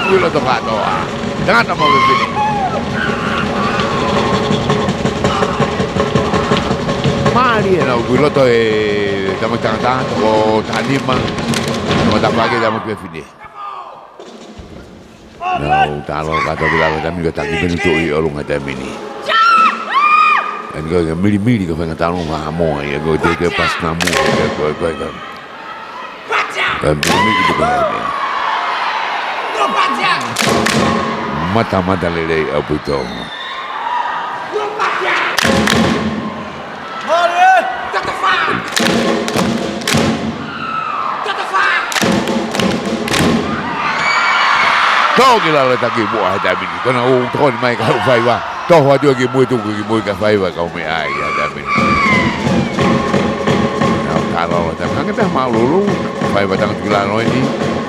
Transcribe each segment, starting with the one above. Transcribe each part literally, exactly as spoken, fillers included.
wilo to katoa. Tangata mo bibini. Mari na wilo to e tamo tangata o tanima. Tamo tapagi tamo bibini. No, talo kata bila kami kata bibini to i olong kata bibini. And go the mili mili ko fanga talo ma mo e go de ke pas na mo e go go go. And mili ko ko mata mata lele abuto. Tonga Heilala taki buah damit. Kena orang tuan mai kau faiwa. Toh wajib lagi mui tu lagi mui kau faiwa kau mai ai damit. Kalau tak kan kita mau lulu faiwa tang tiga noi ni.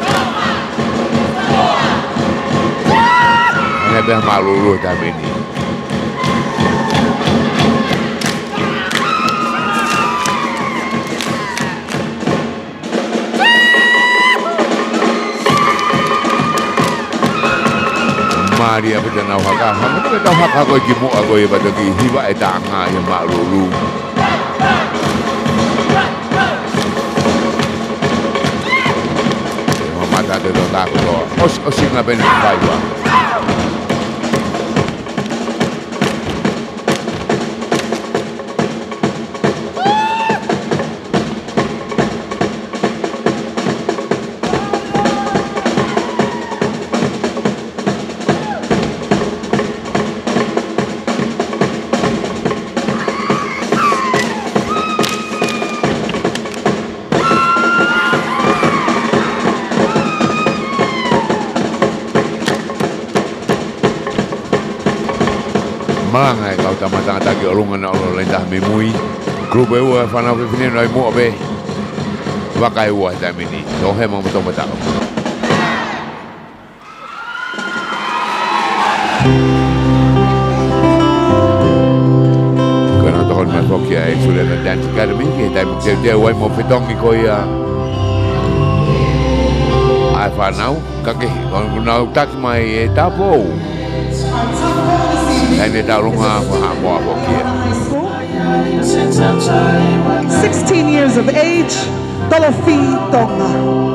Kita mau lulu damit ni. Maria pada nak hak, hak kita tahu hak aku jimu aku yang pada ki hiba itu angah yang mak lulu. Mata tu tu tak aku. Os osing lah benar baiklah. Mangai kau tamatang tagi olungan olong lendah memui. Klub ewa fana fifini noi mu abe. Wakai ewa tamini. Tohe mang betul betul. Kena tohon masuk ya Suliana Dance Academy. Kita mungkin dia wai mau petong iko ya. Ai fanau kakek kalau nau tak mai tapo. sixteen years of age, Tolofi Tonga.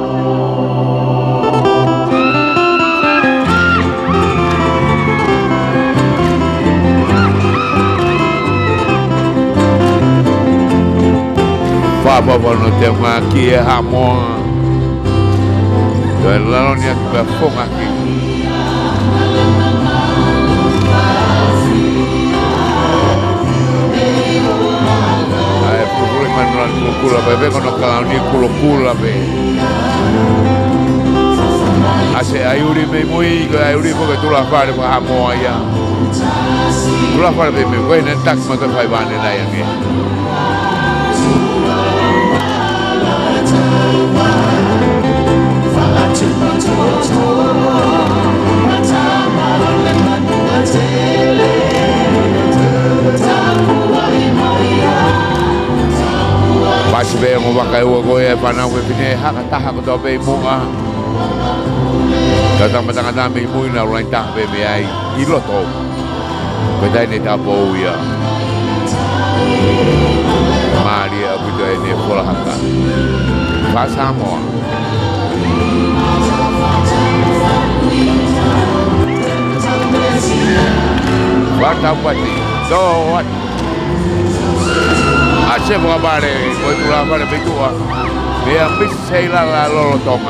Papa no te aqui é Ramon. Lá onde é que vai fogo aqui. Manual kula bebe kono kalau ni kulo kula be. Ase ayuri me mui ko ayuri ko tula fare ko amo ya. Tula fare be me ko nen tak ma ko fai bane na yang ya. Masih be mo bakai wo ko e panau ke pine hak tah ko do be mo a. Datang batang ada me mo na rai tah be be ai ilo to. Bedai ni ta po ya. Maria bu do ni pola haka. Pasamo. Bata pati. Do what? Asyik berapa ni? Kau tu apa ni betul? Dia ambis saya lah lalu Tonga.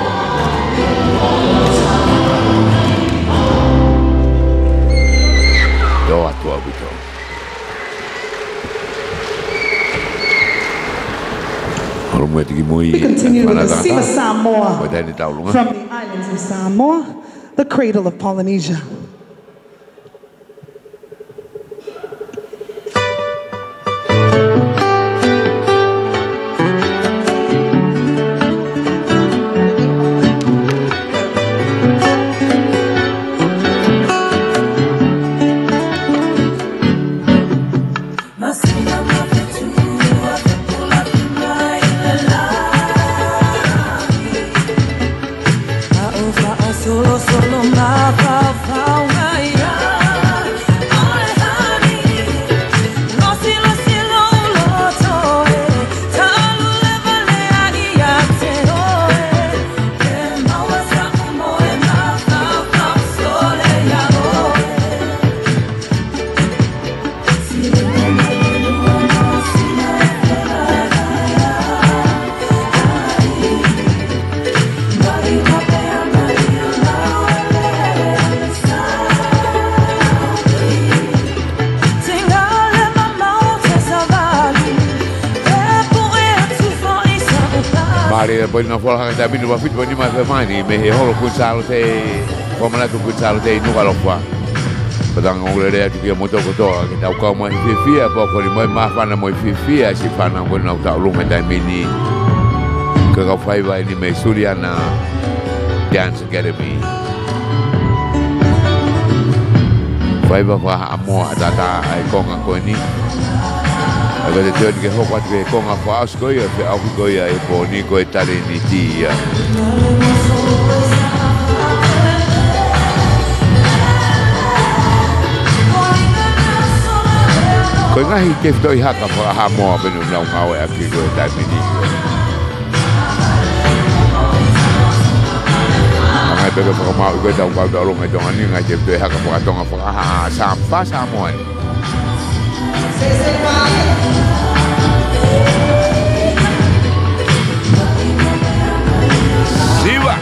Doa tua betul. We continue with the Sima Samoa from the islands of Samoa, the cradle of Polynesia. Solo, solo. Mari poi na fola ka tabi no fit poi ni ma fe mani me he holo kun Salote como la kun Salote Nuku'alofa. Padang ngole dia tu dia moto koto ke tau ka mo fifia po ko ni mo ma fa na mo fifia si fa na ko na ta lu me ta mini ke ka fai vai ni me Suliana Dance Academy. Fai ba fa amo atata ai konga ko ni. Aga te teo ni ke hopa te konga fa asko ia pe au ko ia e po ni ko e tare ni tia. Ko ngahi ke toi haka fa ha mo pe no ngau ngau e aki ko e tare ni. Angai pe ko fa ma ko tau ka do lo ngai tonga ni ngai te toi haka fa tonga fa ha sa fa Samoan. Siva.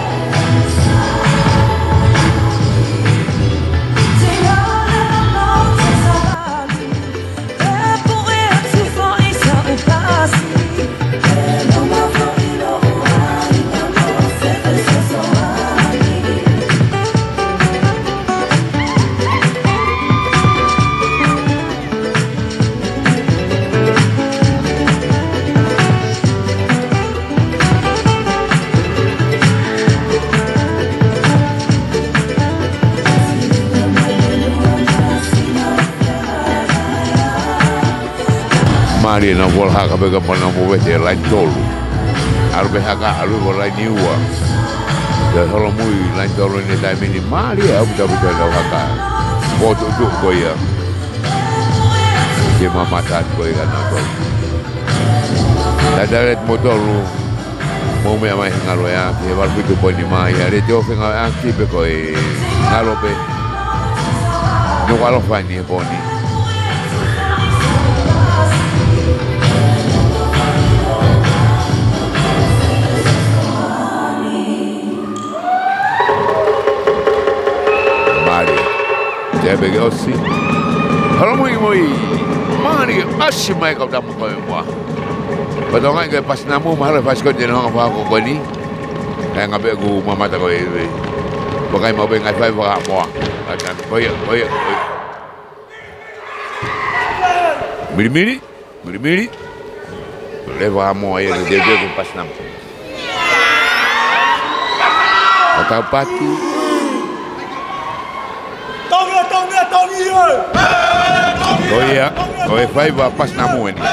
Mari na vol haka bega pana mo vete lain tolu. Aru be haka aru vol lain niua. Da holo mui lain tolu ni dai mini mari au da buta da haka. Foto tu ko ia. Ke mama tat ko ia na tolu. Da daret motoru. Mo me mai ngalo ya ke val pitu po ni mai are te ofenga akti be ko e ngalo be. Nuku'alofa ni poni. Deve gossi. Halo Moimoi. Mari ashi mai kau tamu kau semua. Padahal kan pas namu mahal pas kau jenuh apa aku kau ni. Yang ngabe aku mama tak kau ini. Pakai mau bengai fai fai semua. Akan koyak koyak. Miri miri, miri miri. Lepas semua yang dia dia pas namu. Kau pati. Oh iya, oh iya, fai va pas namu ini.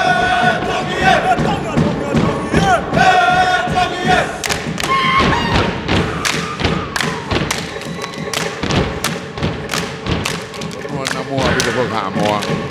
Oh namu abi de kok hamo.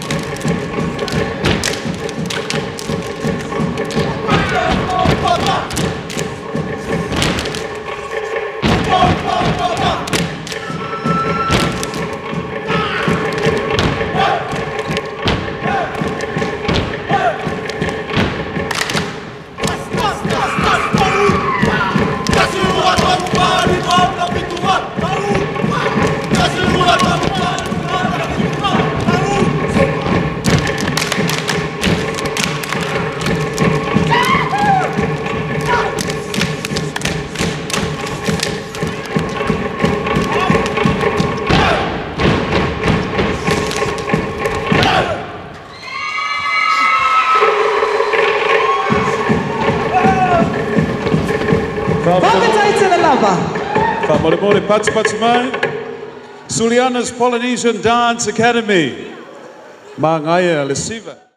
From Moimoi, Pats Pats Mai, Suliana's Polynesian Dance Academy. Mangaya Lesiva.